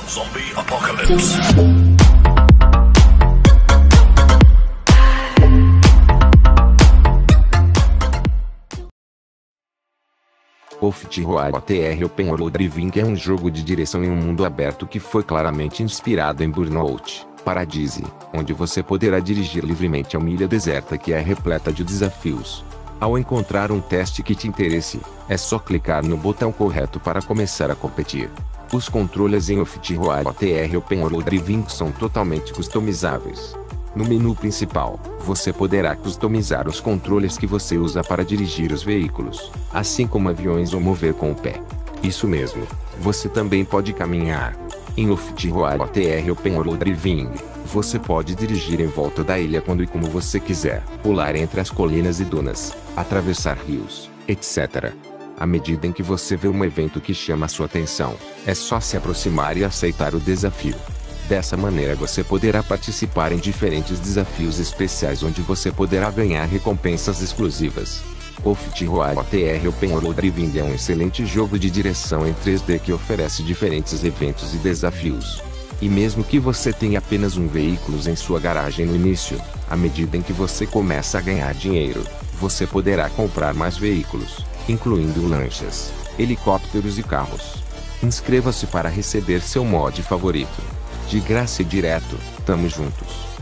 Zombie Apocalypse. Off-Road Open Road Driving é um jogo de direção em um mundo aberto que foi claramente inspirado em Burnout Paradise, onde você poderá dirigir livremente a uma ilha deserta que é repleta de desafios. Ao encontrar um teste que te interesse, é só clicar no botão correto para começar a competir. Os controles em Off-Road Open Road Driving são totalmente customizáveis. No menu principal, você poderá customizar os controles que você usa para dirigir os veículos, assim como aviões ou mover com o pé. Isso mesmo, você também pode caminhar. Em Off-Road Open Road Driving, você pode dirigir em volta da ilha quando e como você quiser, pular entre as colinas e dunas, atravessar rios, etc. À medida em que você vê um evento que chama sua atenção, é só se aproximar e aceitar o desafio. Dessa maneira você poderá participar em diferentes desafios especiais onde você poderá ganhar recompensas exclusivas. Off-Road Open Road Driving é um excelente jogo de direção em 3D que oferece diferentes eventos e desafios. E mesmo que você tenha apenas um veículo em sua garagem no início, à medida em que você começa a ganhar dinheiro, você poderá comprar mais veículos, incluindo lanchas, helicópteros e carros. Inscreva-se para receber seu mod favorito. De graça e direto, tamo juntos.